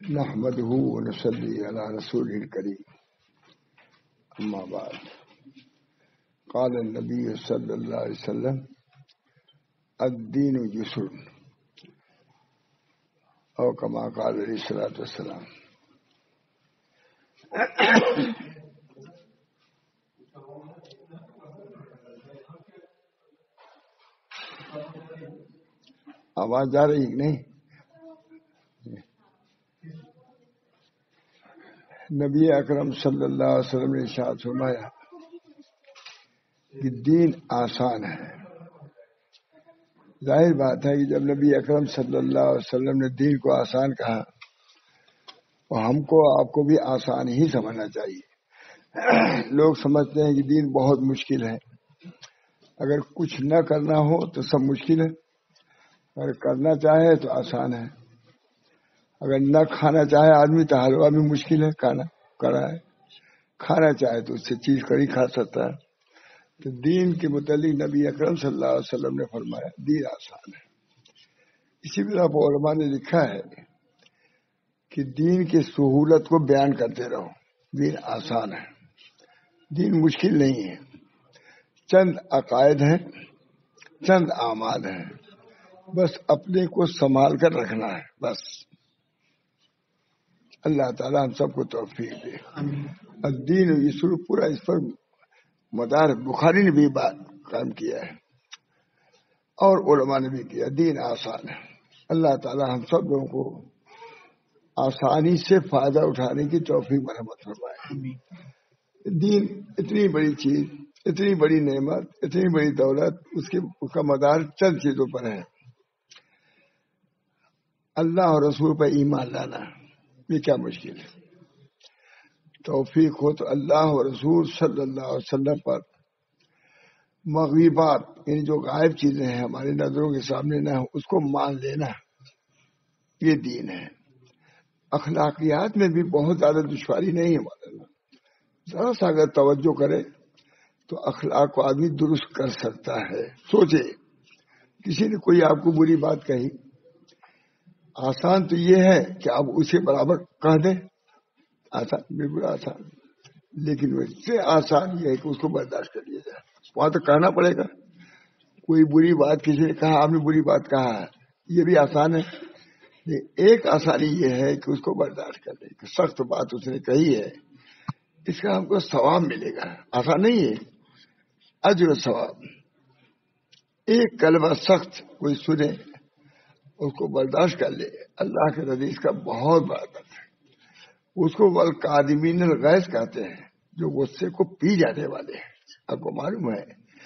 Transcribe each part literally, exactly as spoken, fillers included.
نحمده ونصلي على رسوله الكريم أما بعد قال النبي صلى الله عليه وسلم الدين يسر أو كما قال عليه الصلاة والسلام. آواز آ رہی نہیں؟ نبی اکرم صلی اللہ علیہ وسلم نے ارشاد فرمایا کہ دین آسان ہے. ظاہر بات ہے کہ جب نبی اکرم صلی اللہ علیہ وسلم نے دین کو آسان کہا تو ہم کو آپ کو بھی آسان ہی سمجھنا چاہیے. لوگ سمجھتے ہیں کہ دین بہت مشکل ہے، اگر کچھ نہ کرنا ہو تو سب مشکل ہے، اگر کرنا چاہے تو آسان ہے. اگر نہ کھانا چاہے آدمی تو حلوہ بھی مشکل ہے، کھانا کرا ہے. کھانا چاہے تو اس سے چیز کری کھا سکتا ہے. تو دین کے متعلق نبی اکرم صلی اللہ علیہ وسلم نے فرمایا دین آسان ہے. اسی طرح علماء نے لکھا ہے کہ دین کی سہولت کو بیان کرتے رہو. دین آسان ہے، دین مشکل نہیں ہے. چند عقائد ہیں، چند اعمال ہیں، بس اپنے کو سنبھال کر رکھنا ہے. بس اللہ تعالیٰ ہم سب کو توفیق دے. الدین یسر پورا اس پر مدار بخاری نے بھی بات قائم کیا ہے اور علماء نے بھی کیا. دین آسان ہے. اللہ تعالیٰ ہم سب لوگوں کو آسانی سے فائدہ اٹھانے کی توفیق مرحمت فرمائے. دین اتنی بڑی چیز، اتنی بڑی نعمت، اتنی بڑی دولت، اس کے اس کا مدار چند چیزوں پر ہے. اللہ اور رسول پر ایمان لانا یہ کیا مشکل ہے. توفیق ہو تو اللہ اور رسول صلی اللہ علیہ وسلم پر مغیبات یعنی جو غائب چیزیں ہیں ہماری نظروں کے سامنے نہ ہو اس کو مان لینا، یہ دین ہے. اخلاقیات میں بھی بہت زیادہ دشواری نہیں ہے. ذرا سا اگر توجہ کرے تو اخلاق کو آدمی درست کر سکتا ہے. سوچے کسی نے کوئی آپ کو بری بات کہی، آسان تو یہ ہے کہ آپ اسے برابر کہہ دیں، آسان، بالکل آسان. لیکن اس سے آسان یہ ہے کہ اس کو برداشت کر لیا جائے. وہاں تو کہنا پڑے گا. کوئی بری بات کسی نے کہا، آپ نے بری بات کہا ہے، یہ بھی آسان ہے. ایک آسانی یہ ہے کہ اس کو برداشت کر لیں کہ سخت بات اس نے کہی ہے، اس کا ہم کو ثواب ملے گا. آسان نہیں ہے، اجر و ثواب. ایک کلمہ سخت کوئی سنے اس کو برداشت کر لے، اللہ کے نزدیک کا بہت بڑا درد ہے. اس کو والکاظمین الغیظ کہتے ہیں، جو غصے کو پی جانے والے ہیں. آپ کو معلوم ہے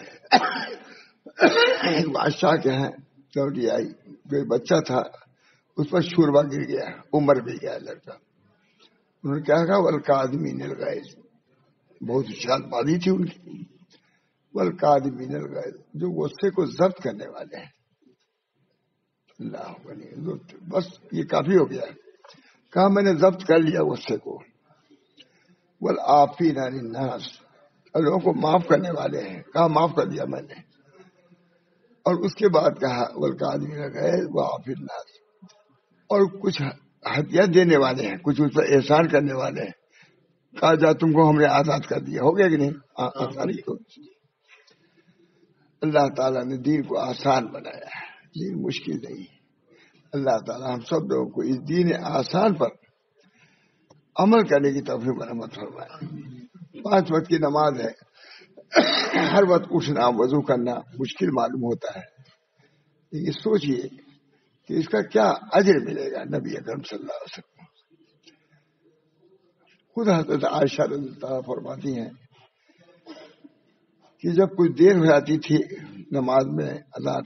بادشاہ کے ہیں لوٹی آئی، جو بچہ تھا اس پر شوربا گر گیا، عمر بھی گیا لڑکا. انہوں نے کیا کہا والکاظمین الغیظ، بہت شان بازی تھی ان کی. والکاظمین الغیظ، جو غصے کو ضبط کرنے والے ہیں. اللہ بس یہ کافی ہو گیا. کہا میں نے ضبط کر لیا غصے کو. والعافین عن الناس، لوگوں کو معاف کرنے والے ہیں. کہا معاف کر دیا میں نے. اور اس کے بعد کہا والکاظمین الغیظ وعافی الناس، اور کچھ ہدیہ دینے والے ہیں، کچھ اس پر احسان کرنے والے ہیں. کہا جا تم کو ہم نے آزاد کر دیا. ہو گیا کہ نہیں؟ آسانی کو اللہ تعالیٰ نے دین کو آسان بنایا ہے، دین مشکل نہیں. اللہ تعالیٰ ہم سب لوگوں کو اس دین آسان پر عمل کرنے کی توفیق مرحمت فرمائے. پانچ وقت کی نماز ہے، ہر وقت اٹھنا وضو کرنا مشکل معلوم ہوتا ہے، لیکن سوچئے کہ اس کا کیا اجر ملے گا. نبی اکرم صلی اللہ علیہ وسلم خود حضرت عائشہ رضی اللہ عنہا فرماتی ہیں کہ جب کچھ دیر ہو جاتی تھی نماز میں اذان،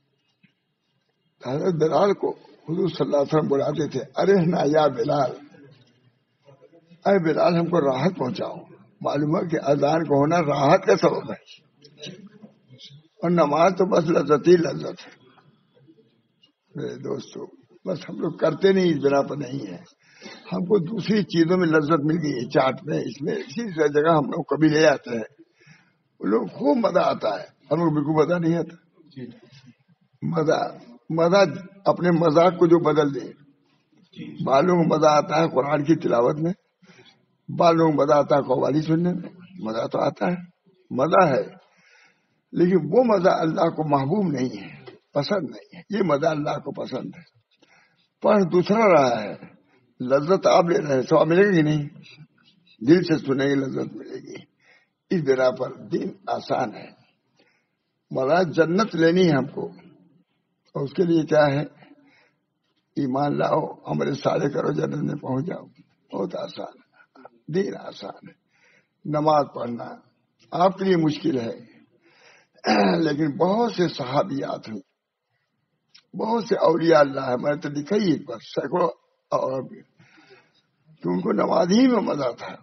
حضرت بلال کو حضور صلی اللہ علیہ وسلم بلاتے تھے، ارے نا یا بلال، اے بلال ہم کو راحت پہنچاؤ. معلوم ہے کہ اذان کو ہونا راحت کا سبب ہے، اور نماز تو بس لذت ہی لذت ہے. میرے دوستو بس ہم لوگ کرتے نہیں، اس بنا پر نہیں ہے. ہم کو دوسری چیزوں میں لذت مل گئی ہے، چاٹ میں، اس میں، اسی جگہ ہم لوگ کبھی لے آتے ہیں. وہ لوگ خوب مزہ آتا ہے، ہم لوگ بالکل مزہ نہیں آتا. مزہ مزہ اپنے مذاق کو جو بدل دے بالوں کو مزہ آتا ہے قرآن کی تلاوت میں، بالوں کو مزہ آتا ہے قوالی سننے میں، مزہ تو آتا ہے، مزہ ہے، لیکن وہ مزہ اللہ کو محبوب نہیں ہے، پسند نہیں ہے۔ یہ مزہ اللہ کو پسند ہے، پر دوسرا رہا ہے، لذت آپ لے رہے ہیں، سواب ملے گا کہ نہیں؟ دل سے سنیں گے لذت ملے گی۔ اس بنا پر دین آسان ہے، مولا جنت لینی ہے ہم کو، اور اس کے لیے کیا ہے؟ ایمان لاؤ، عمل صالح کرو، جنت میں پہنچ جاؤ، بہت آسان ہے، دین آسان ہے۔ نماز پڑھنا آپ کے لیے مشکل ہے، لیکن بہت سے صحابیات ہیں، بہت سے اولیاء اللہ ہے، میں تو لکھا ہی ایک بار سینکڑوں، اور کہ ان کو نماز ہی میں مزہ تھا،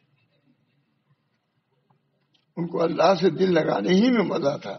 ان کو اللہ سے دل لگانے ہی میں مزہ تھا،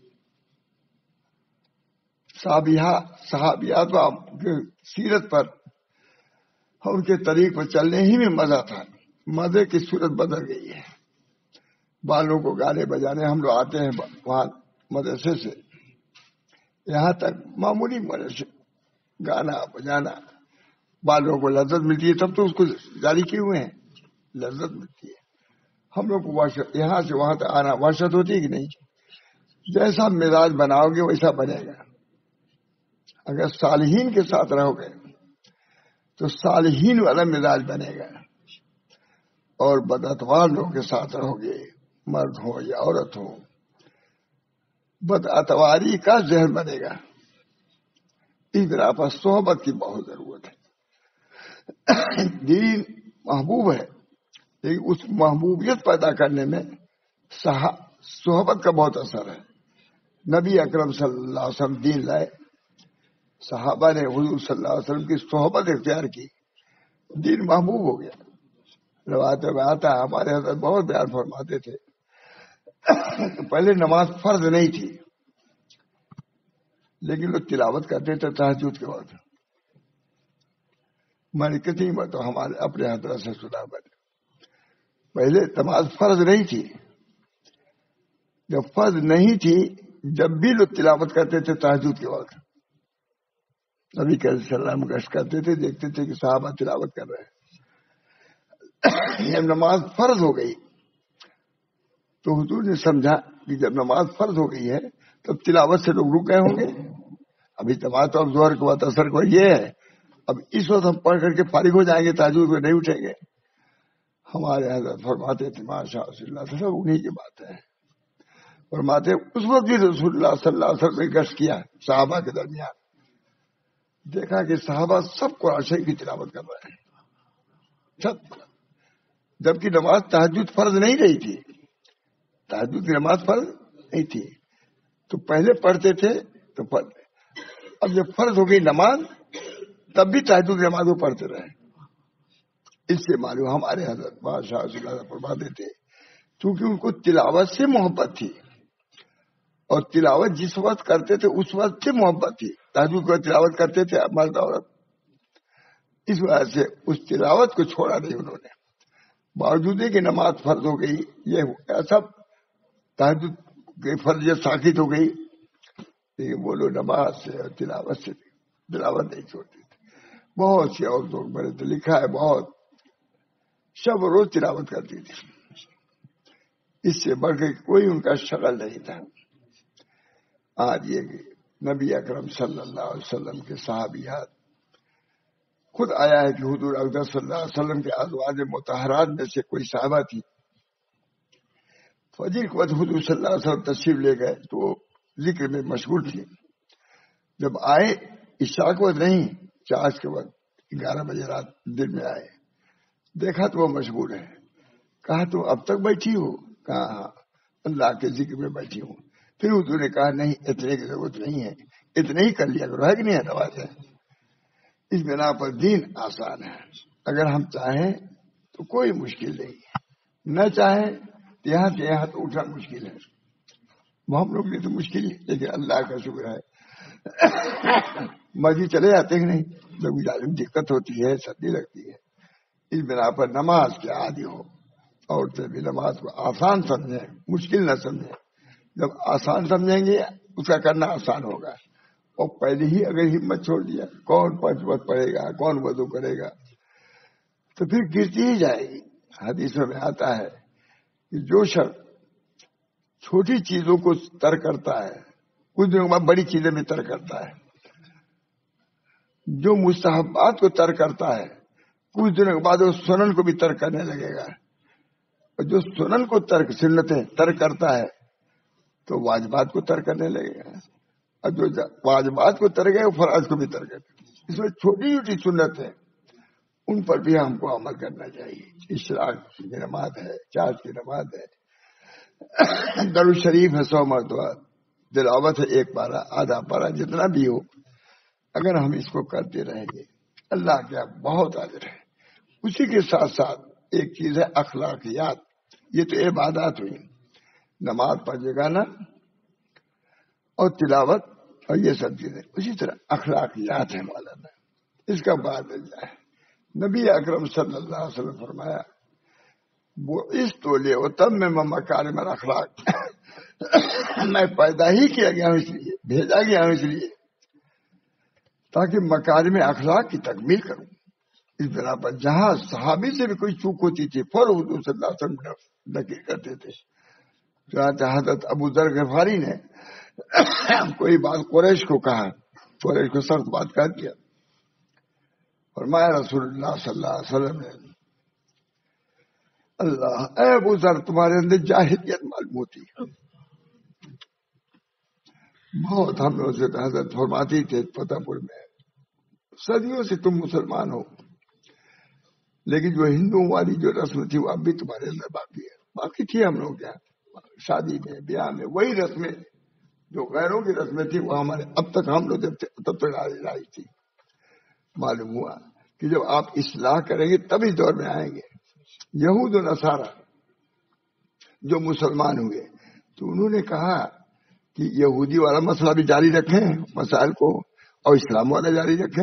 صحابیات کے سیرت پر اور ان کے طریق پر چلنے ہی میں مزہ تھا۔ مزے کی صورت بدل گئی ہے، بالوں کو گانے بجانے، ہم لوگ آتے ہیں وہاں مدرسے سے، یہاں تک معمولی مدرسے گانا بجانا، بالوں کو لذت ملتی ہے، تب تو اس کو جاری کیے ہوئے ہیں، لذت ملتی ہے۔ ہم لوگ کو وحشت، یہاں سے وہاں تک آنا وحشت ہوتی ہے کہ نہیں؟ جیسا مزاج بناؤ گے ویسا بنے گا۔ اگر صالحین کے ساتھ رہو گے تو صالحین والا مزاج بنے گا، اور بدعتوار لوگوں کے ساتھ رہو گے، مرد ہو یا عورت ہو، بدعتواری کا ذہن بنے گا۔ اس بنا پر صحبت کی بہت ضرورت ہے۔ دین محبوب ہے، لیکن اس محبوبیت پیدا کرنے میں صحبت کا بہت اثر ہے۔ نبی اکرم صلی اللہ علیہ وسلم دین لائے، صحابہ نے حضور صلی اللہ علیہ وسلم کی صحبت اختیار کی، دین محبوب ہو گیا۔ روایت میں آتا ہے، ہمارے حضرت بہت بیان فرماتے تھے، پہلے نماز فرض نہیں تھی، لیکن لوگ تلاوت کرتے تھے تہجد کے وقت۔ میں نے کتنی مرتبہ ہمارے اپنے حضرت سے سنا، بنے پہلے نماز فرض نہیں تھی، جب فرض نہیں تھی جب بھی لوگ تلاوت کرتے تھے تہجد کے وقت، نبی کریم صلی اللہ علیہ وسلم گشت کرتے تھے، دیکھتے تھے کہ صحابہ تلاوت کر رہے ہیں۔ جب نماز فرض ہو گئی تو حضور نے سمجھا کہ جب نماز فرض ہو گئی ہے تب تلاوت سے لوگ رک گئے ہوں گے، ابھی نماز تو اب ظہر کے بعد اثر کو یہ ہے، اب اس وقت ہم پڑھ کر کے فارغ ہو جائیں گے، تہجد کو نہیں اٹھیں گے۔ ہمارے حضرت فرماتے تھے، ماشاء اللہ، سب انہیں کی بات ہے، فرماتے اس وقت بھی رسول اللہ صلی اللہ علیہ وسلم نے گشت کیا صحابہ کے درمیان، دیکھا کہ صحابہ سب قرآن شریف کی تلاوت کر رہے ہیں، سب، جبکہ نماز تہجد فرض نہیں رہی تھی، تہجد کی نماز فرض نہیں تھی، تو پہلے پڑھتے تھے تو فرض، اب جب فرض ہو گئی نماز تب بھی تہجد کی نماز کو پڑھتے رہے۔ اس سے معلوم ہمارے حضرت بادشاہ اللہ فرماتے تھے، کیونکہ ان کو تلاوت سے محبت تھی، اور تلاوت جس وقت کرتے تھے اس وقت سے محبت تھی، تہجد کو تلاوت کرتے تھے مرد عورت، اس وجہ سے اس تلاوت کو چھوڑا نہیں انہوں نے، باوجود کہ نماز فرض ہو گئی، یہ سب تہجد کی فرضیت ثابت ہو گئی، لیکن وہ لوگ نماز سے اور تلاوت سے تلاوت نہیں چھوڑتے تھے۔ بہت سی عورتوں کو میں نے تو لکھا ہے، بہت شب روز تلاوت کرتی تھی، اس سے بڑھ کے کوئی ان کا شغل نہیں تھا۔ آج یہ کہ نبی اکرم صلی اللہ علیہ وسلم کے صحابیات، خود آیا ہے کہ حضور اقدس صلی اللہ علیہ وسلم کے ازواج مطہرات میں سے کوئی صحابہ تھی، فجر کے وقت حضور صلی اللہ علیہ وسلم تشریف لے گئے تو وہ ذکر میں مشغول تھی، جب آئے عشاء کے وقت نہیں، چاش کے وقت گیارہ بجے رات دن میں آئے، دیکھا تو وہ مشغول ہے، کہا تو اب تک بیٹھی ہو؟ کہا ہاں اللہ کے ذکر میں بیٹھی ہوں۔ پھر حضور نے کہا نہیں، اتنے کی ضرورت نہیں ہے، اتنے ہی کر لیا کرو، ہے کہ نہیں ہے نواز ہے۔ اس بنا پر دین آسان ہے، اگر ہم چاہیں تو کوئی مشکل نہیں ہے، نہ چاہیں تو یہاں سے یہاں تو اٹھنا مشکل ہے، وہ ہم لوگ لیے تو مشکل ہے، لیکن اللہ کا شکر ہے مسجد چلے جاتے ہیں نہیں، جب دقت ہوتی ہے، سردی لگتی ہے، اس بنا پر نماز کے عادی ہو، عورتیں بھی نماز کو آسان سمجھیں، مشکل نہ سمجھیں، جب آسان سمجھیں گے اس کا کرنا آسان ہوگا، اور پہلے ہی اگر ہمت چھوڑ دیا کون پانچ وقت پڑھے گا, کون وضو کرے گا, تو پھر گرتی ہی جائے گی. حدیثوں میں آتا ہے کہ جو شخص چھوٹی چیزوں کو ترک کرتا ہے کچھ دنوں بعد بڑی چیزیں بھی ترک کرتا ہے, جو مستحبات کو ترک کرتا ہے کچھ دنوں کے بعد وہ سنن کو بھی ترک کرنے لگے گا, اور جو سنن کو ترک سنتیں ترک کرتا ہے تو واجبات کو ترک کرنے لگے گا, اور جو واجبات کو ترک ہے وہ فرائض کو بھی ترک کرے. اس میں چھوٹی چھوٹی سنتیں ان پر بھی ہم کو عمل کرنا چاہیے. اشراق کی نماز ہے, چاش کی نماز ہے, درود شریف ہے سو مرتبہ, تلاوت ہے ایک پارہ آدھا پارہ جتنا بھی ہو, اگر ہم اس کو کرتے رہیں گے اللہ کیا بہت اجر ہے. اسی کے ساتھ ساتھ ایک چیز ہے اخلاقیات, یہ تو عبادات ہوئی, نماز پڑھے گا نا اور تلاوت اور یہ سب چیزیں, اسی طرح اخلاقیات ہیں مولانا. اس کا بعد ہے نبی اکرم صلی اللہ علیہ وسلم فرمایا وہ اس تولے و تب میں مکارم الاخلاق, میں پیدا ہی کیا گیا ہوں اس لیے, بھیجا گیا ہوں اس لیے تاکہ مکارم اخلاق کی تکمیل کروں. اس بنا پر جہاں صحابی سے بھی کوئی چوک ہوتی تھی فوراً حضور صلی اللہ علیہ وسلم نقل کرتے تھے. چنانچہ حضرت ابو ذر غفاری نے کوئی بات قریش کو کہا, قریش کو سخت بات کہہ دیا, فرمایا رسول اللہ صلی اللہ علیہ وسلم نے اللہ اے ابو ذر تمہارے اندر جاہلیت معلوم ہوتی ہے. بہت ہم لوگ سے حضرت فرماتی تھے فتح پور میں صدیوں سے تم مسلمان ہو, لیکن جو ہندوؤں والی جو رسم تھی وہ اب بھی تمہارے اندر باقی ہے. باقی تھی ہم لوگ کیا شادی میں بیاہ میں وہی رسمیں جو غیروں کی رسمیں تھی وہ ہمارے اب تک ہم لوگ جب تب تک لائی تھی. معلوم ہوا کہ جب آپ اصلاح کریں گے تب اس دور میں آئیں گے. یہود و نصارہ جو مسلمان ہوئے تو انہوں نے کہا کہ یہودی والا مسئلہ بھی جاری رکھیں مسائل کو, اور اسلام والا جاری رکھیں.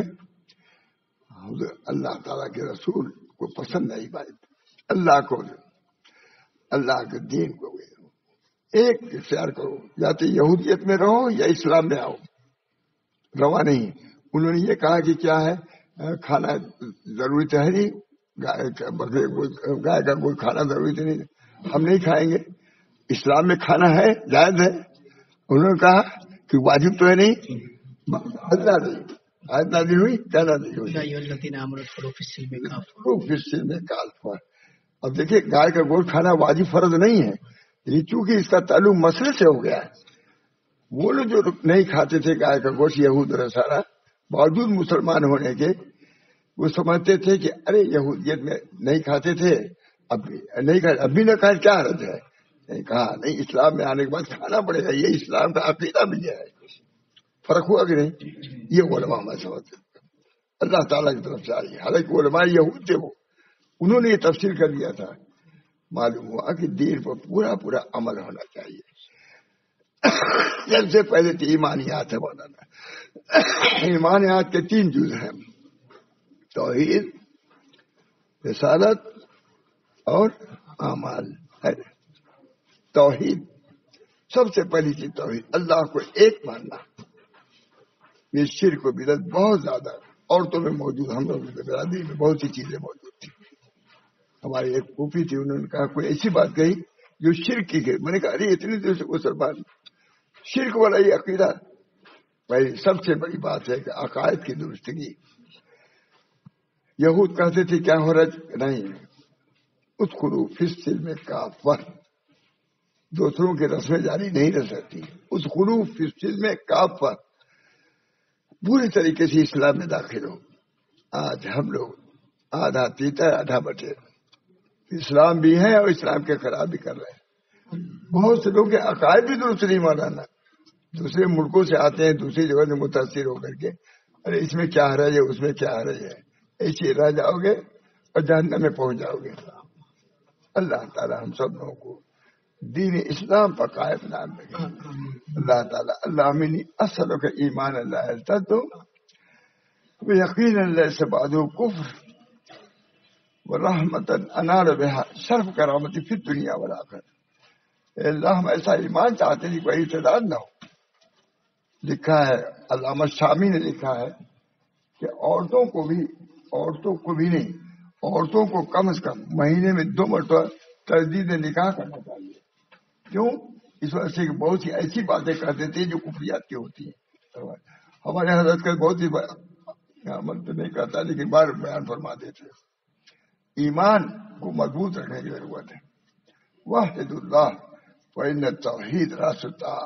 اللہ تعالیٰ کے رسول کو پسند نہیں بات, اللہ کو اللہ کے دین کو ایک اختیار کرو, یا تو یہودیت میں رہو یا اسلام میں آؤ, روا نہیں. انہوں نے یہ کہا کہ کیا ہے کھانا ضروری تو ہے نہیں, گائے کا بکرے گائے کا کوئی کھانا ضروری تو نہیں, ہم نہیں کھائیں گے. اسلام میں کھانا ہے جائز ہے. انہوں نے کہا کہ واجب تو ہے نہیں, اللہ نہیں آیت نازل ہوئی کیا نازل ہوئی پر. اب دیکھیے گائے کا گوشت کھانا واجب فرض نہیں ہے, لیکن چونکہ اس کا تعلق مسئلے سے ہو گیا ہے. وہ لوگ جو نہیں کھاتے تھے گائے کا گوشت یہود اور نصارہ باوجود مسلمان ہونے کے, وہ سمجھتے تھے کہ ارے یہودیت میں نہیں کھاتے تھے اب بھی نہیں کھاتے, اب بھی نہ کھائے کیا حرج ہے. نہیں کہا نہیں اسلام میں آنے کے بعد کھانا پڑے گا, یہ اسلام کا عقیدہ بھی ہے. فرق ہوا کہ نہیں, یہ علماء میں سمجھتے اللہ تعالیٰ کی طرف سے آئی. حالانکہ علماء یہود تھے, وہ انہوں نے یہ تفسیر کر دیا تھا. معلوم ہوا کہ دین پر پورا پورا عمل ہونا چاہیے. سب سے پہلے تو ایمانیات ہے مولانا. ایمانیات کے تین جز ہیں, توحید, رسالت اور اعمال. توحید سب سے پہلی چیز توحید, اللہ کو ایک ماننا. یہ شرک و بدعت بہت زیادہ عورتوں میں موجود, ہم لوگ برادری میں بہت سی چیزیں موجود تھی. ہماری ایک پھوپھی تھی, انہوں نے کہا کوئی ایسی بات کہی جو شرک کی گئی. میں نے کہا ارے اتنی دیر سے مسلمان شرک والا یہ عقیدہ. بھائی سب سے بڑی بات ہے کہ عقائد کی درستگی. یہود کہتے تھے کیا ہو رہا نہیں, ادخلوا فی السلم کافہ, دوسروں کی رسمیں جاری نہیں رہ سکتی. ادخلوا فی السلم کافہ, پوری طریقے سے اسلام میں داخل ہو. آج ہم لوگ آدھا تیتا آدھا بٹے, اسلام بھی ہے اور اسلام کے خراب بھی کر رہے ہیں. بہت سے لوگ کے عقائد بھی درست نہیں مولانا, دوسرے ملکوں سے آتے ہیں دوسری جگہ سے متاثر ہو کر کے, ارے اس میں کیا حرج ہے اس میں کیا حرج ہے, ایسے رہ جاؤ گے اور جہنم میں پہنچ جاؤ گے. اللہ تعالی ہم سب لوگوں کو دین اسلام پر قائم نام لگے. اللہ تعالیٰ اللہ منی اصل کا ایمان اللہ تو یقین اللہ سے بعد کفر و رحمت انار بہا شرف کرامتی پھر دنیا والا کر. اللہ ہم ایسا ایمان چاہتے ہیں کہ کوئی اعتداد نہ ہو, لکھا ہے علامہ شامی نے لکھا ہے کہ عورتوں کو بھی عورتوں کو بھی نہیں عورتوں کو کم از کم مہینے میں دو مرتبہ تجدید نکاح کرنا چاہیے. کیوں؟ اس وجہ سے بہت سی ایسی باتیں کر دیتے ہیں جو کفریات کی ہوتی ہیں. ہمارے حضرت کا بہت ہی عمل تو نہیں کرتا لیکن بار بیان فرما دیتے. ایمان کو مضبوط رکھنے کی ضرورت ہے. واحد اللہ وَإِنَّ التَّوْحِيدَ رَاسُ.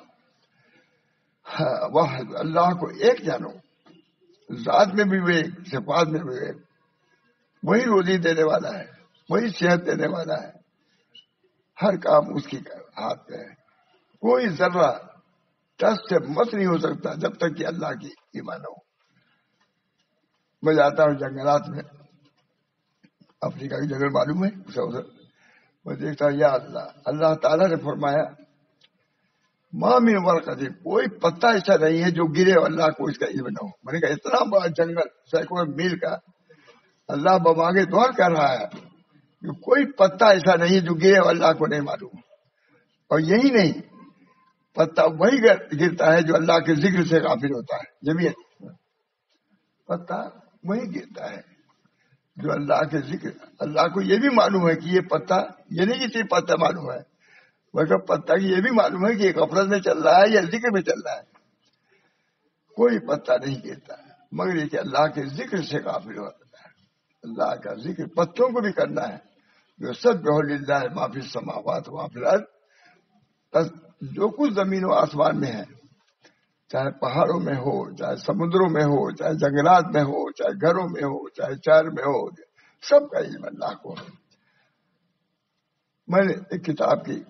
واحد اللہ کو ایک جانو، ذات میں بھی ایک، صفات میں بھی ایک. وہی روزی دینے والا ہے، وہی صحت دینے والا ہے، ہر کام اس کی ہاتھ میں ہے. کوئی ذرہ ٹس سے مس نہیں ہو سکتا جب تک کہ اللہ کی ایمان ہو. میں جاتا ہوں جنگلات میں، افریقہ کے جنگل معلوم ہے، میں دیکھتا ہوں یا اللہ اللہ تعالیٰ نے فرمایا ماں میں ورقہ، کوئی پتا ایسا نہیں ہے جو گرے اللہ کو اس کا علم نہ ہو. میں نے کہا اتنا بڑا جنگل سینکڑوں میل کا، اللہ بمانگے دعا کر رہا ہے کہ کوئی پتا ایسا نہیں ہے جو گرے اللہ کو نہیں معلوم. اور یہی نہیں، پتا وہی گرتا ہے جو اللہ کے ذکر سے غافل ہوتا ہے. جب پتا وہی گرتا ہے جو اللہ کے ذکر. اللہ کو یہ بھی معلوم ہے کہ یہ پتا، یہ نہیں کہ صرف پتا معلوم ہے بلکہ پتا کی یہ بھی معلوم ہے کہ ایک غفلت میں چل رہا ہے یا ذکر میں چل رہا ہے. کوئی پتا نہیں گرتا مگر یہ کہ اللہ کے ذکر سے غافل ہوتا ہے. اللہ کا ذکر پتوں کو بھی کرنا ہے. جو سب بحول اللہ معافی السماوات ومافی الارض، بس جو کچھ زمین و آسمان میں ہے، چاہے پہاڑوں میں ہو، چاہے سمندروں میں ہو، چاہے جنگلات میں ہو، چاہے گھروں میں ہو، چاہے شہر میں ہو، سب کا علم اللہ کو ہے. میں نے ایک کتاب کی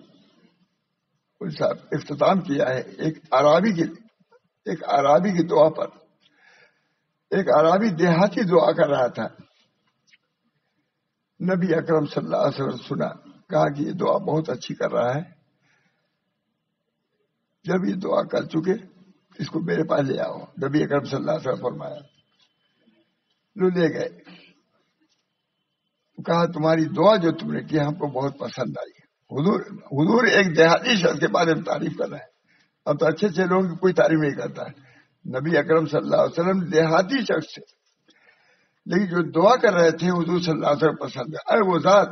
اختتام کیا ہے ایک عرابی کی ایک عرابی کی دعا پر. ایک عرابی دیہاتی دعا کر رہا تھا. نبی اکرم صلی اللہ علیہ وسلم سنا، کہا کہ یہ دعا بہت اچھی کر رہا ہے. جب یہ دعا کر چکے اس کو میرے پاس لے آؤ. نبی اکرم صلی اللہ علیہ وسلم فرمایا، لو لے گئے. کہا تمہاری دعا جو تم نے کی ہم کو بہت پسند آئی. حضور حضور ایک دیہاتی شخص کے بارے میں تعریف کر رہے ہیں. اب تو اچھے اچھے لوگوں کی کوئی تعریف نہیں کرتا ہے. نبی اکرم صلی اللہ علیہ وسلم دیہاتی شخص تھے لیکن جو دعا کر رہے تھے حضور صلی اللہ علیہ وسلم پسند ہے. اے وہ ذات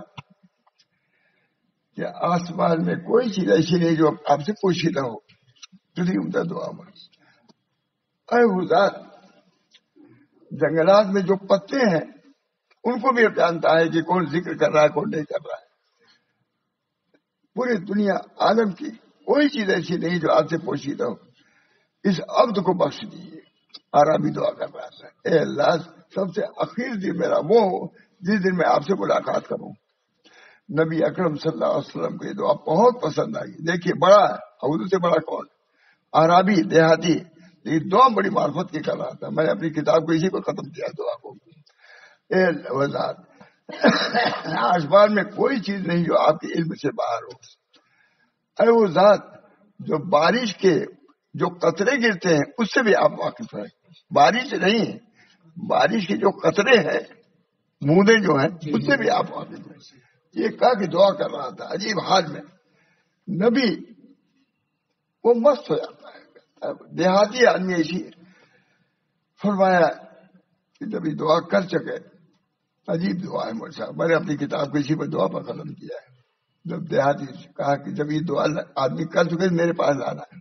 کہ آسمان میں کوئی چیز ایسی نہیں جو آپ سے پوچھی نہ ہو، تجھے عمدہ دعا میں. اے وہ ذات جنگلات میں جو پتے ہیں ان کو بھی جانتا ہے کہ کون ذکر کر رہا ہے کون نہیں کر رہا ہے. پوری دنیا عالم کی کوئی چیز ایسی نہیں جو آپ سے پوشیدہ ہو. اس عبد کو بخش دیجیے. عربی دعا کر رہا تھا، اے اللہ سب سے اخیر دن میرا وہ ہو جس دن میں آپ سے ملاقات کروں. نبی اکرم صلی اللہ علیہ وسلم کو یہ دعا بہت پسند آئی. دیکھیے بڑا ہے، حضور سے بڑا کون؟ عربی دیہاتی، لیکن دعا بڑی معرفت کی کر رہا تھا. میں نے اپنی کتاب کو اسی پر ختم کیا دعا کو. اے وزاد آسمان میں کوئی چیز نہیں جو آپ کے علم سے باہر ہو. اے وہ ذات جو بارش کے جو قطرے گرتے ہیں اس سے بھی آپ واقف ہیں. بارش نہیں، بارش کے جو قطرے ہیں، بوندیں جو ہیں اس سے بھی آپ واقف ہیں. یہ کہا کہ دعا کر رہا تھا عجیب حال میں. نبی وہ مست ہو جاتا ہے. دیہاتی آدمی ایسی فرمایا کہ نبی دعا کر چکے. عجیب دعا ہے مجھ صاحب. میں نے اپنی کتاب کو اسی پر دعا پر ختم کیا ہے. جب دیہاتی کہا کہ جب یہ دعا آدمی کر چکے میرے پاس لانا ہے.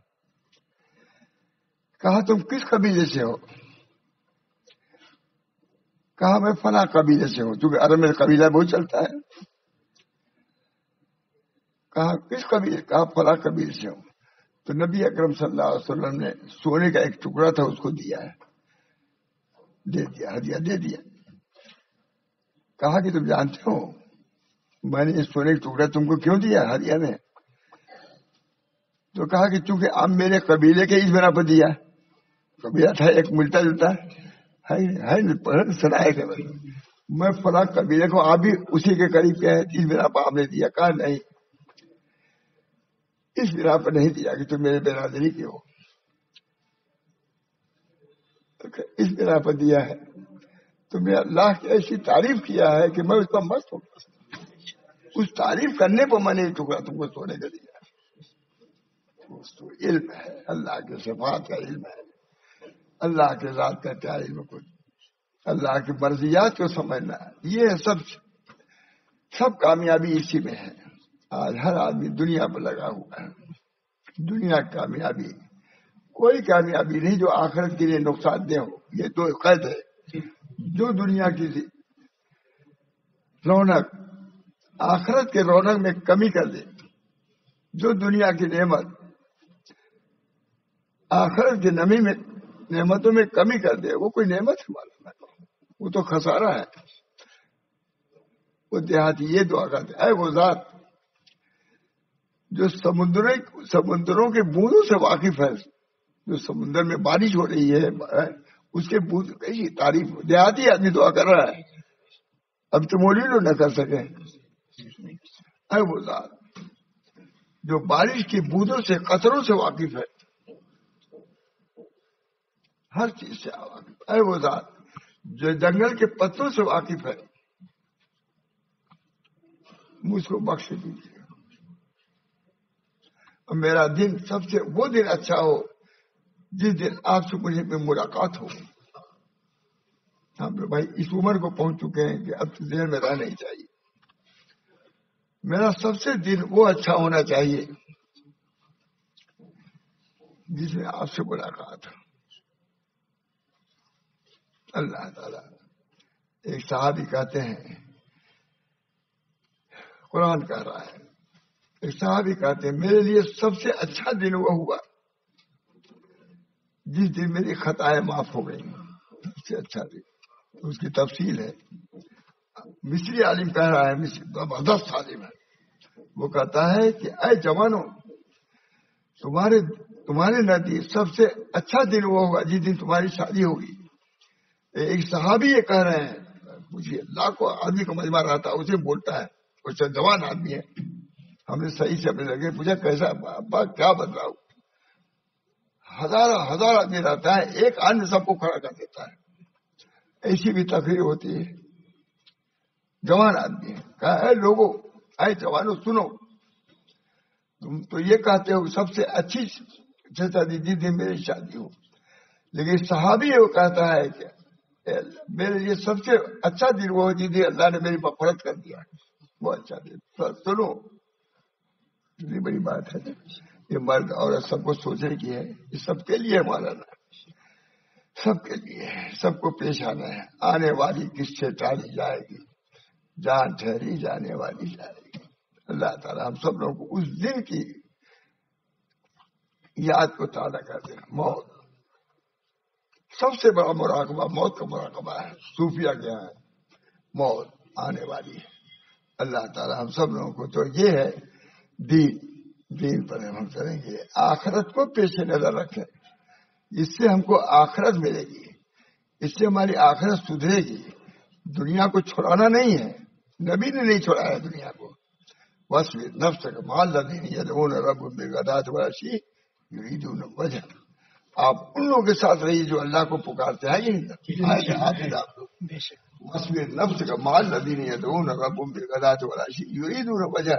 کہا تم کس قبیلے سے ہو؟ کہا میں فلاں قبیلے سے ہوں، چونکہ عرب میں قبیلہ بہت چلتا ہے. کہا کس قبیلے؟ کہا فلاں قبیلے سے ہوں. تو نبی اکرم صلی اللہ علیہ وسلم نے سونے کا ایک ٹکڑا تھا اس کو دیا ہے، دے دیا، ہدیہ دے دیا. کہا کہ تم جانتے ہو میں نے اس سونے کا ٹکڑا تم کو کیوں دیا ہدیہ میں؟ تو کہا کہ چونکہ اب میرے قبیلے کے اس بنا پر دیا. قبیلہ تھا ایک ملتا جلتا ہے سنا ہے کہ میں فلاں قبیلے کو آپ بھی اسی کے قریب کے اس بنا پر آپ نے دیا. کہا نہیں، اس بنا پر نہیں دیا کہ تم میرے برادری کے ہو، اس بنا پر دیا ہے تم نے اللہ کی ایسی تعریف کیا ہے کہ میں اس کا مست ہوں. اس تعریف کرنے پر میں نے ٹکڑا تم کو سونے کا دیا. علم ہے اللہ کے صفات کا علم ہے. اللہ کے ذات کا کیا علم کچھ، اللہ کی مرضیات کو سمجھنا، یہ سب سب کامیابی اسی میں ہے. آج ہر آدمی دنیا پر لگا ہوا ہے. دنیا کی کامیابی، کوئی کامیابی نہیں جو آخرت کے لیے نقصان دہ ہو. یہ تو قید ہے. جو دنیا کی رونق آخرت کے رونق میں کمی کر دے، جو دنیا کی نعمت آخرت کی نمی میں نعمتوں میں کمی کر دے، وہ کوئی نعمت ہے معلوم ہے، وہ تو خسارہ ہے. وہ دیہاتی یہ دعا کرتے، اے وہ ذات جو سمندروں سمندروں کے بوندوں سے واقف ہے، جو سمندر میں بارش ہو رہی ہے اس کے بوند کیسی تعریف ہو. دیہاتی آدمی دعا کر رہا ہے، اب تو مولوی لوگ نہ کر سکے. اے وہ ذات جو بارش کی بوندوں سے قطروں سے واقف ہے، ہر چیز سے واقف. اے وہ ذات جو جنگل کے پتوں سے واقف ہے، مجھ کو بخش دیجیے. اور میرا دن سب سے وہ دن اچھا ہو جس دن آپ سے مجھے میں ملاقات ہو. ہم لوگ بھائی اس عمر کو پہنچ چکے ہیں کہ اب تو دیر میں رہنا ہی چاہیے. میرا سب سے دن وہ اچھا ہونا چاہیے جس میں آپ سے ملاقات ہو. اللہ تعالیٰ ایک صحابی کہتے ہیں، قرآن کہہ رہا ہے، ایک صحابی کہتے ہیں میرے لیے سب سے اچھا دن وہ ہوا جس دن میری خطائیں معاف ہو گئی. سب سے اچھا دن. اس کی تفصیل ہے. مصری عالم کہہ رہا ہے، مصری زبردست عالم ہے، وہ کہتا ہے کہ اے جوانوں، تمہارے تمہارے نزدیک سب سے اچھا دن وہ ہوگا جس دن تمہاری شادی ہوگی. ایک صحابی یہ کہہ رہے ہیں، مجھے لاکھوں آدمی کا مجمع رہتا ہے، اسے بولتا ہے، اس سے جوان آدمی ہے. ہم نے صحیح سے اپنے لگے پوچھا کیسا ابا کیا بدلاؤ؟ ہزار ہزار آدمی رہتا ہے، ایک آدمی سب کو کھڑا کر دیتا ہے. ایسی بھی تقریر ہوتی ہے. جوان آدمی ہے، کہا اے لوگوں، اے جوانوں سنو، تم تو یہ کہتے ہو سب سے اچھی شادی جس دن میری شادی ہو، لیکن صحابی وہ کہتا ہے کہ میرے لیے سب سے اچھا دن وہ جس دن اللہ نے میری مغفرت کر دیا. وہ اچھا دن. سنو، اتنی بڑی بات ہے. یہ مرد عورت سب کو سوچنے کی ہے. یہ سب کے لیے مولانا، سب کے لیے، سب کو پیش آنا ہے. آنے والی کس سے ٹالی جائے گی، جان ٹھہری جانے والی جائے گی. اللہ تعالیٰ ہم سب لوگوں کو اس دن کی یاد کو تازہ کر دیں. موت سب سے بڑا مراقبہ موت کا مراقبہ ہے. صوفیہ کیا ہے؟ موت آنے والی ہے. اللہ تعالیٰ ہم سب لوگوں کو تو یہ ہے دین دین پر ہم کریں گے. آخرت کو پیش نظر رکھیں، اس سے ہم کو آخرت ملے گی، اس سے ہماری آخرت سدھرے گی. دنیا کو چھڑانا نہیں ہے، نبی نے نہیں چھڑایا دنیا کو. بس نفس کا مال لدین یدعون رب بالغداۃ والعشی یریدون وجہ. آپ ان لوگوں کے ساتھ رہیے جو اللہ کو پکارتے ہیں. مصویر نفس کا مال لدین یدعون رب بالغداۃ والعشی یریدون وجہ.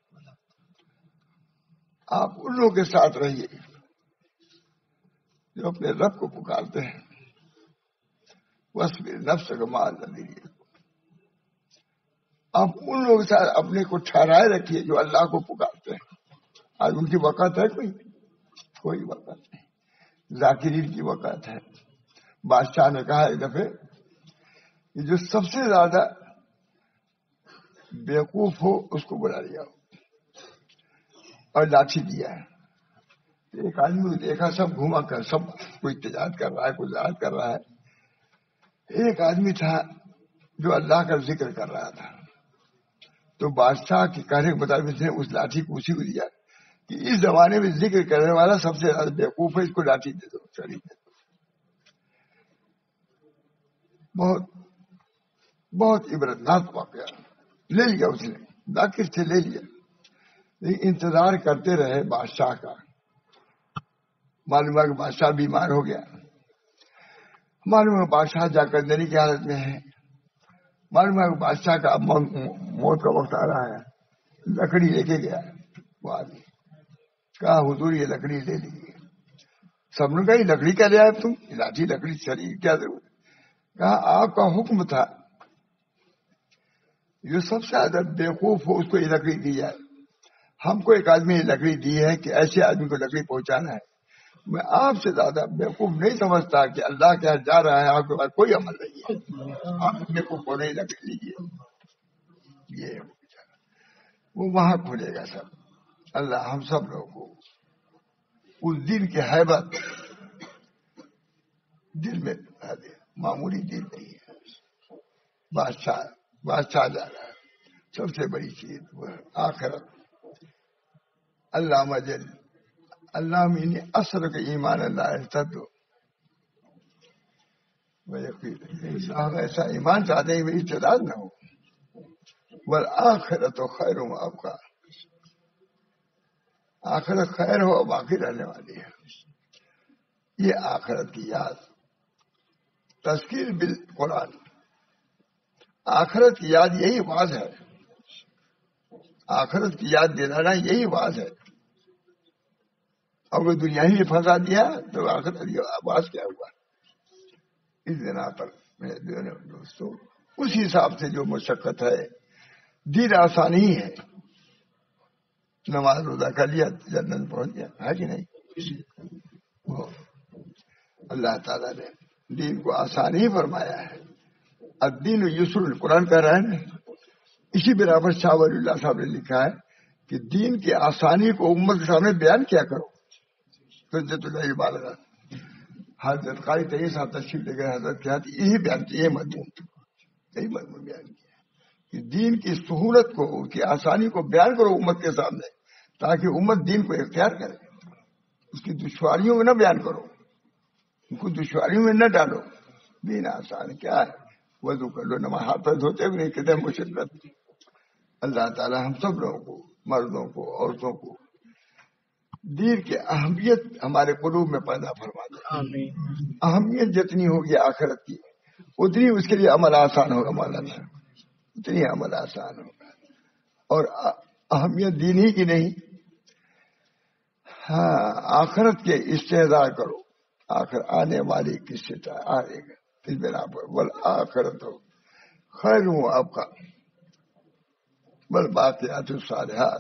آپ ان لوگوں کے ساتھ رہیے جو اپنے رب کو پکارتے ہیں. مصویر نفس کا مال لدین، آپ ان لوگوں کے ساتھ اپنے کو ٹھہرائے رکھیے جو اللہ کو پکارتے ہیں. آج ان کی وقت ہے کوئی کوئی وقت نہیں. ذاکرین کی وقت ہے. بادشاہ نے کہا ایک دفعہ کہ جو سب سے زیادہ بیوقوف ہو اس کو بلا لیا ہو، اور لاٹھی دیا ہے. ایک آدمی کو دیکھا، سب گھوما کر سب کوئی تجارت کر رہا ہے، کوئی زراعت کر رہا ہے. ایک آدمی تھا جو اللہ کا ذکر کر رہا تھا. تو بادشاہ کے کہنے کے مطابق نے اس لاٹھی کو اسی کو دیا کہ اس زمانے میں ذکر کرنے والا سب سے زیادہ بیوقوف ہے، اس کو لاٹھی دے دو، چڑی دے دو. بہت بہت عبرتناک واقعہ. لے لیا اس نے، ذاکر سے لے لیا، لیکن انتظار کرتے رہے بادشاہ کا. معلوم ہے کہ بادشاہ بیمار ہو گیا. معلوم ہے بادشاہ جا کر دینے کی حالت میں ہے. معلوم ہے کہ بادشاہ کا اب موت کا وقت آ رہا ہے. لکڑی لے کے گیا وہ آدمی، کہا حضور یہ لکڑی لے لیجیے. سب نے کہا یہ لکڑی کیا لے آئے تم؟ لاٹھی لکڑی چلی کیا ضرورت؟ کہا آپ کا حکم تھا جو سب سے زیادہ بیوقوف ہو اس کو یہ لکڑی دی جائے. ہم کو ایک آدمی نے لکڑی دی ہے کہ ایسے آدمی کو لکڑی پہنچانا ہے. میں آپ سے زیادہ بیوقوف نہیں سمجھتا کہ اللہ کے یہاں جا رہا ہے آپ کے پاس کوئی عمل نہیں ہے، آپ بیوقوف کو نہیں لکڑی لیجیے. یہ وہ وہاں کھلے گا سب. اللہ ہم سب لوگوں کو اس دن کی ہیبت دل میں بتا دے. معمولی دل نہیں ہے، بادشاہ بادشاہ جا رہا ہے. سب سے بڑی چیز وہ آخرت. اللہ مجل اللہ میں اثر کا ایمان اللہ ایسا تو ایسا ایمان چاہتے ہیں میری تعداد نہ ہو. والآخرت خیر و ابقا، آخرت خیر ہو باقی رہنے والی ہے. یہ آخرت کی یاد تذکیر بالقرآن. آخرت کی یاد یہی واز ہے، آخرت کی یاد دلانا یہی واز ہے. اگر دنیا ہی پھنسا دیا تو آخرت کی واز کیا ہوا؟ اس بنا پر میرے دوستوں اس حساب سے جو مشقت ہے، دین آسانی ہی ہے. نماز روزہ کر لیا جنت پہنچ گیا ہے کہ نہیں؟ اللہ تعالیٰ نے دین کو آسانی ہی فرمایا ہے. الدین یسر، قرآن کہہ رہا ہے نا. اسی بنا پر شاہ ولی اللہ صاحب نے لکھا ہے کہ دین کی آسانی کو امت کے سامنے بیان کیا کرو. حجت اللہ بالغ حضرت قاری تیئیس صاحب تشریف لے گئے، حضرت کیا تھی یہی بیان کیا، یہی مضمون یہی مضمون بیان کیا کہ دین کی سہولت کو، اس کی آسانی کو بیان کرو امت کے سامنے تاکہ امت دین کو اختیار کرے. اس کی دشواریوں میں نہ بیان کرو، ان کو دشواریوں میں نہ ڈالو. دین آسان کیا ہے؟ وضو کر لو، نماز ہاتھ پیر دھوتے بھی نہیں کہتے مشقت. اللہ تعالی ہم سب لوگوں کو، مردوں کو عورتوں کو، دین کی اہمیت ہمارے قلوب میں پیدا فرما دے. اہمیت جتنی ہوگی آخرت کی اتنی اس کے لیے عمل آسان ہوگا مولانا، اتنی عمل آسان ہوگا. اور اہمیت دین ہی کی نہیں، ہاں آخرت کے استعداد کرو. آخر آنے والی کس سے آئے گا اس بنا پر بل آخرت ہو خیر ہوں آپ کا بل باقیات الصالحات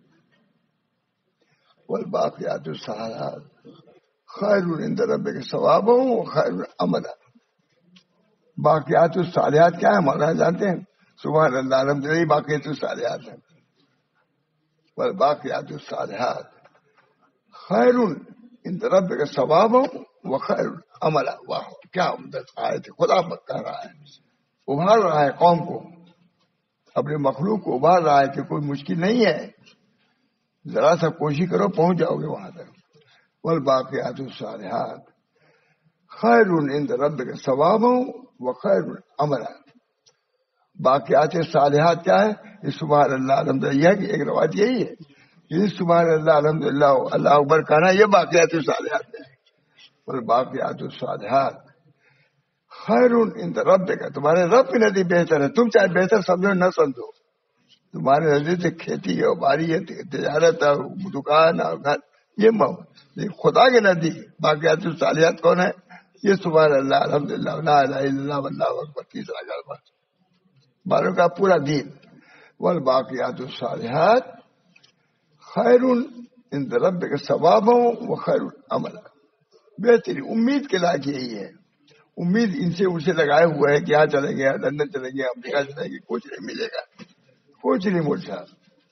بل باقیات الصالحات خیر عند ربک ثوابا و خیر عملا. باقیات الصالحات کیا ہے مولانا جانتے ہیں؟ سبحان اللہ الحمدللہ باقیات الصالحات ہیں. بل باقیات الصالحات خیر عند ربک ثوابا و خیر عملا. واہ کیا عمدہ آیت ہے. خدا کہہ رہا ہے، ابھار رہا ہے قوم کو، اپنے مخلوق کو ابھار رہا ہے کہ کوئی مشکل نہیں ہے، ذرا سا کوشش کرو پہنچ جاؤ گے وہاں تک. والباقیات الصالحات خیر عند ربک ثوابا و خیر عملا. باقیات صالحات کیا ہے؟ یہ سبحان اللہ الحمدللہ کی ایک روایت یہی ہے، یہ سبحان اللہ الحمدللہ اللہ اکبر کہنا یہ باقیات صالحات ہے. والباقیات الصالحات خیر عند ربک، تمہارے رب کی نزدیک بہتر ہے. تم چاہے بہتر سمجھو نہ سمجھو، تمہارے نزدیک سے کھیتی ہے، باری ہے، تجارت ہے، دکان ہے، گھر، یہ مو خدا کے نزدیک باقیات الصالحات کون ہے؟ یہ سبحان اللہ الحمدللہ لا الہ الا اللہ واللہ اکبر تیسرا کلمہ مانو کا پورا دین. والباقیات الصالحات خیر عند ربک ثوابا و خیر عملا. بہترین امید کے لائق یہی ہے. امید ان سے ان سے لگائے ہوئے ہے کہ یہاں چلیں گے، لندن چلیں گے، امریکہ چلیں گے، کچھ نہیں ملے گا، کچھ نہیں مل سکتا.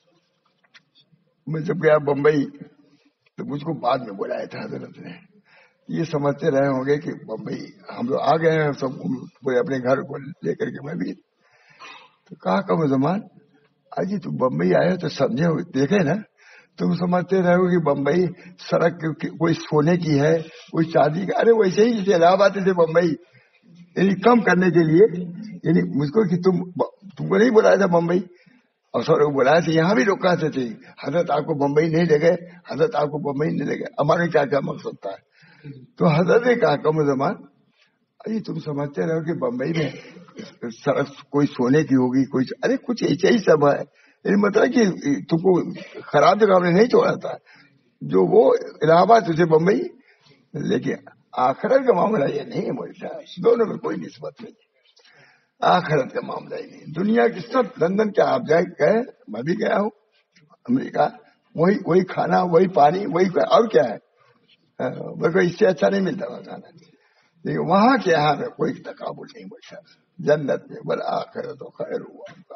میں جب گیا بمبئی تو مجھ کو بعد میں بلایا تھا حضرت نے. یہ سمجھتے رہے ہوں گے کہ بمبئی ہم لوگ آ گئے ہیں سب پورے اپنے گھر کو لے کر کے. میں بھی تو کہا کم زمان اجی تم بمبئی آئے تو سمجھے ہو، دیکھے نا، تم سمجھتے رہے ہو کہ بمبئی سڑک کوئی سونے کی ہے، کوئی چاندی کا. ارے ویسے ہی جیسے الہ آباد تھے بمبئی، یعنی کم کرنے کے لیے. یعنی مجھ کو کہ تم تم کو نہیں بلایا تھا بمبئی، اور سب لوگ بلایا تھے، یہاں بھی لوگ کہتے تھے حضرت آپ کو بمبئی نہیں لے گئے، حضرت آپ کو بمبئی نہیں لے گئے. ہمارے کیا کیا مقصد تھا؟ تو حضرت نے کہا کم زمان ارے تم سمجھتے رہو کہ بمبئی میں سڑک کوئی سونے کی ہوگی، کوئی ارے کچھ ایسا ہی سب ہے. یعنی مطلب کہ تم کو خراب جگہ میں نہیں چھوڑا تھا. جو وہ الہ آباد تجھے بمبئی لیکن آخرت کا معاملہ یہ نہیں ہے مجھے، دونوں میں کوئی نسبت نہیں ہے، آخرت کا معاملہ ہی نہیں. دنیا کی سب، لندن کیا آپ جائے گئے؟ میں بھی گیا ہوں امریکہ، وہی وہی کھانا، وہی پانی، وہی، اور کیا ہے؟ بالکل اس سے اچھا نہیں ملتا وہ کھانا. لیکن وہاں کے یہاں میں کوئی تقابل نہیں بچا جنت میں. بل آخرت تو خیر ہوا ان کا،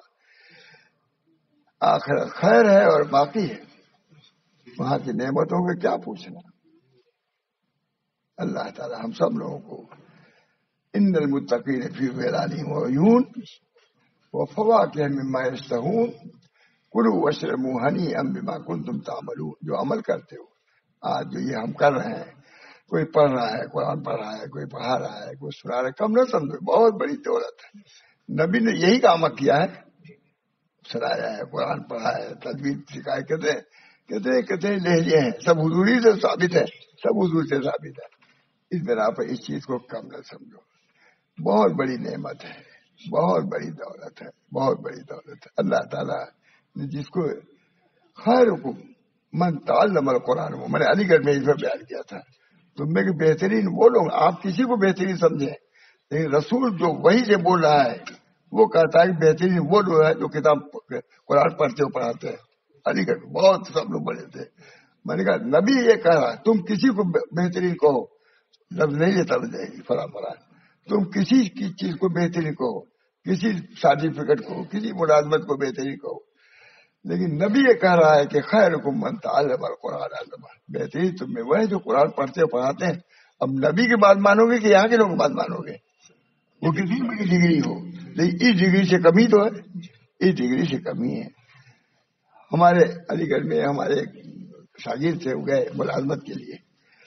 آخرت خیر ہے اور باقی ہے. وہاں کی نعمتوں کا کیا پوچھنا. اللہ تعالی ہم سب لوگوں کو ان المتقین فی ظلال وعیون وفواکہ مما یشتہون کلوا واشربوا ہنیئا بما کنتم تعملون. جو عمل کرتے ہو آج جو یہ ہم کر رہے ہیں، کوئی پڑھ رہا ہے، قرآن پڑھ رہا ہے، کوئی پڑھا رہا ہے، کوئی سنا رہا ہے، کم نہ سمجھو، بہت بڑی دولت ہے. نبی نے یہی کام کیا ہے، سنایا ہے، قرآن پڑھا ہے، تجوید سکھائے. کہتے ہیں کہتے کہتے لہجے ہیں سب حضوری سے ثابت ہے، سب حضور سے ثابت ہے. اس بنا پر اس چیز کو کم نہ سمجھو. بہت بڑی نعمت ہے، بہت بڑی دولت ہے، بہت بڑی دولت ہے. اللہ تعالیٰ نے جس کو خیرکم من تعلم القرآن، میں نے علی گڑھ میں اس پر بیان کیا تھا، تم میں کہ بہترین وہ لوگ، آپ کسی کو بہترین سمجھیں، لیکن رسول جو وہی سے بول رہا ہے وہ کہتا ہے کہ بہترین وہ لوگ ہیں جو کتاب قرآن پڑھتے ہو پڑھاتے ہیں. علی گڑھ بہت سب لوگ بڑے تھے. میں نے کہا نبی یہ کہہ رہا تم کسی کو بہترین کہو، لفظ نہیں لیتا جائے گی فلاں فلاں، تم کسی کی چیز کو بہترین کہو، کسی سرٹیفکیٹ کو، کسی ملازمت کو بہترین کہو، لیکن نبی یہ کہہ رہا ہے کہ خیرکم من تعلم القرآن علمہ. بہترین تم میں وہ ہے جو قرآن پڑھتے پڑھاتے ہیں. اب نبی کی بات مانو گے کہ یہاں کے لوگوں کی بات مانو گے؟ وہ کسی بڑی ڈگری ہو، لیکن اس ڈگری سے کمی تو ہے، اس ڈگری سے کمی ہے. ہمارے علی گڑھ میں ہمارے ایک شاگرد تھے، وہ گئے ملازمت کے لیے،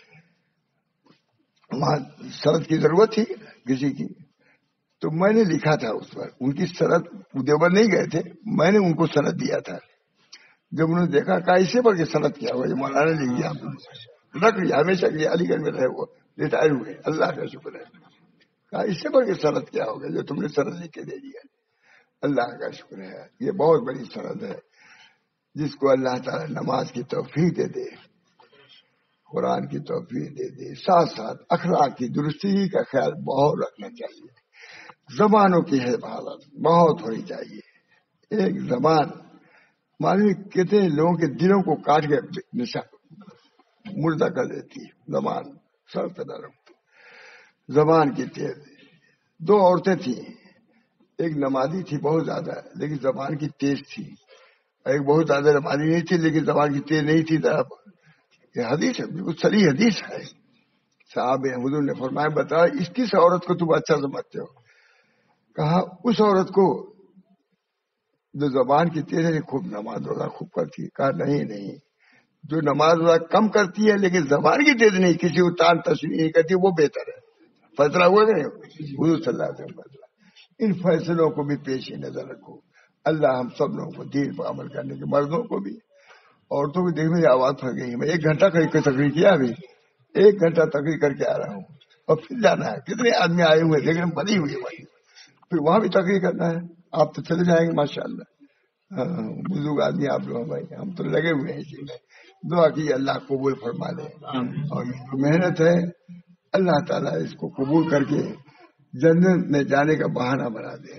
وہاں سند کی ضرورت تھی کسی کی، تو میں نے لکھا تھا اس پر ان کی سند. دیوبند نہیں گئے تھے، میں نے ان کو سند دیا تھا. جب انہوں نے دیکھا کہا اس سے بڑھ کے سند کیا ہوا، یہ مولانا نے لکھ دیا، رکھ لیا ہمیشہ کے لیے. علی گڑھ میں رہے، وہ ریٹائر ہوئے، اللہ کا شکر ہے. کہا اس سے بڑھ کے سند کیا ہوگا جو تم نے سند لکھ کے دے دیا. اللہ کا شکر ہے، یہ بہت بڑی سند ہے. جس کو اللہ تعالی نماز کی توفیق دے دے، قرآن کی توفیق دے دے، ساتھ ساتھ اخلاق کی درستی کا خیال بہت رکھنا چاہیے. زبانوں کی حفاظت بہت ہونی چاہیے. ایک زبان معلوم کتنے لوگوں کے دلوں کو کاٹ کے مردہ کر دیتی ہے. زبان سر پہ نہ رکھو، زبان کی تیز. دو عورتیں تھیں، ایک نمازی تھی بہت زیادہ لیکن زبان کی تیز تھی، ایک بہت زیادہ نمازی نہیں تھی لیکن زبان کی تیز نہیں تھی. یہ حدیث ہے، بالکل صحیح حدیث ہے. صاحب حضور نے فرمایا بتایا اس کس عورت کو تم اچھا سمجھتے ہو؟ کہا اس عورت کو جو زبان کی تیز ہے، خوب نماز روزہ خوب کرتی ہے. کہا نہیں نہیں، جو نماز روزہ کم کرتی ہے لیکن زبان کی تیز نہیں، کسی کو تان تشریح نہیں کرتی، وہ بہتر ہے. فیصلہ ہوا کہ نہیں؟ حضور صلی اللہ علیہ وسلم. ان فیصلوں کو بھی پیش نظر رکھو. اللہ ہم سب لوگوں کو دین پر عمل کرنے کے، مردوں کو بھی، عورتوں کو. دیکھ میری آواز پھٹ گئی، میں ایک گھنٹہ تقریر کیا، ابھی ایک گھنٹہ تقریر کر کے آ رہا ہوں اور پھر جانا ہے. کتنے آدمی آئے ہوئے لیکن بنی ہوئی ہے، پھر وہاں بھی تقریر کرنا ہے. آپ تو چلے جائیں گے ماشاء اللہ. بزرگ آدمی آپ لوگ بھائی، ہم تو لگے ہوئے ہیں اسی میں. دعا کی اللہ قبول فرما لے، اور یہ جو محنت ہے اللہ تعالیٰ اس کو قبول کر کے جنت میں جانے کا بہانہ بنا دے.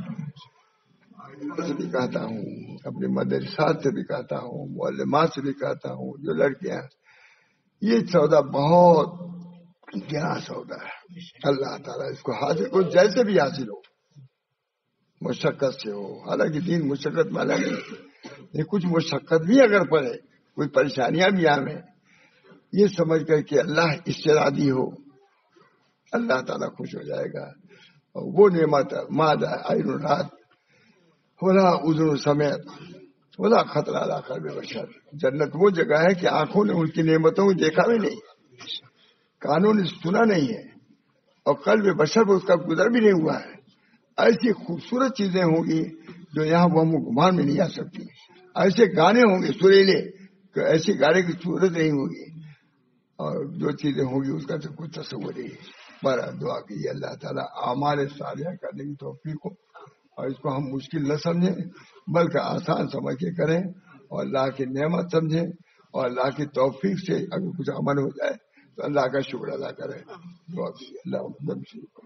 میں بھی کہتا ہوں، اپنے مدرسات سے بھی کہتا ہوں، معلمات سے بھی کہتا ہوں، جو لڑکیاں، یہ سودا بہت گہرا سودا ہے. اللہ تعالیٰ اس کو حاصل کو جیسے بھی حاصل ہو، مشقت سے ہو. حالانکہ دین مشقت والا نہیں، کچھ مشقت بھی اگر پڑے، کوئی پریشانیاں بھی آئیں، یہ سمجھ کر کہ اللہ اس سے راضی ہو، اللہ تعالیٰ خوش ہو جائے گا. اور وہ نعمت مادہ عین رات ولا اذن سمیت ولا خطرہ لا قلب بشر. جنت وہ جگہ ہے کہ آنکھوں نے ان کی نعمتوں کو دیکھا بھی نہیں، کانوں نے سنا نہیں ہے، اور قلب بشر پر اس کا گزر بھی نہیں ہوا ہے. ایسی خوبصورت چیزیں ہوں گی جو یہاں وہ ہم گمان میں نہیں آ سکتی. ایسے گانے ہوں گے سریلے کہ ایسے گانے کی صورت نہیں ہوگی، اور جو چیزیں ہوں گی اس کا تو کوئی تصور نہیں. بارہ دعا کی اللہ تعالیٰ اعمال صالحہ کرنے کی توفیق ہو، اور اس کو ہم مشکل نہ سمجھیں بلکہ آسان سمجھ کے کریں، اور اللہ کی نعمت سمجھیں، اور اللہ کی توفیق سے اگر کچھ عمل ہو جائے تو اللہ کا شکر ادا کریں. دعا کیجیے. اللہ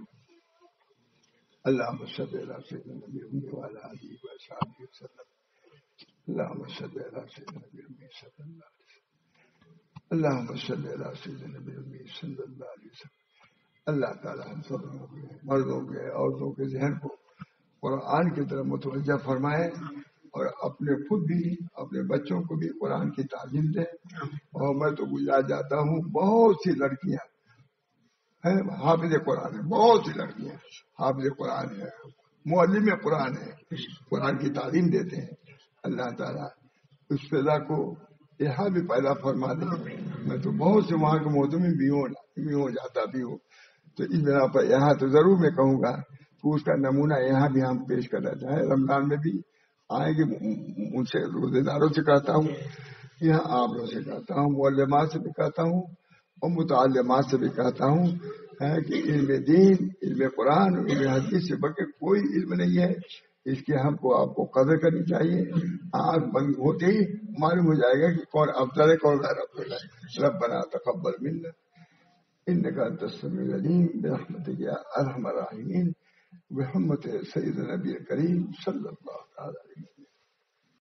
اللهم صل على سيدنا النبي وعلى آله وصحبه وسلم. اللهم صل على سيدنا النبي صلى الله عليه وسلم. اللهم صل على سيدنا النبي صلى الله عليه وسلم. اللہ تعالیٰ ہم سب مردوں کے عورتوں کے ذہن کو قرآن کی طرف متوجہ فرمائے اور اپنے خود بھی اپنے بچوں کو بھی قرآن کی تعلیم دے. اور میں تو گزار جاتا ہوں بہت سی لڑکیاں ہیں حافظ قرآن ہے, بہت سی لڑکیاں حافظ قرآن ہے, معلم قرآن ہے, قرآن کی تعلیم دیتے ہیں. اللہ تعالیٰ اس فضا کو یہاں بھی پیدا فرما دے. میں تو بہت سے وہاں کے موضوع میں بھی ہوں بھی ہو جاتا بھی ہوں, تو اس بنا پر یہاں تو ضرور میں کہوں گا کہ اس کا نمونہ یہاں بھی ہم پیش کرنا چاہیں. رمضان میں بھی آئیں گے, ان سے روزے داروں سے کہتا ہوں, یہاں آپ لوگوں سے کہتا ہوں, معلمات سے بھی کہتا ہوں اور متعلمات سے بھی کہتا ہوں ہے کہ علم دین, علم قرآن, علم حدیث سے بڑھ کے کوئی علم نہیں ہے. اس کی ہم کو آپ کو قدر کرنی چاہیے. آنکھ بند ہوتے ہی معلوم ہو جائے گا کہ کون افضل ہے کون غیر افضل ہے. ربنا تقبل منا انك انت السميع العليم برحمتك يا ارحم الراحمين بحرمة سيدنا النبي الكريم صلى الله عليه وسلم.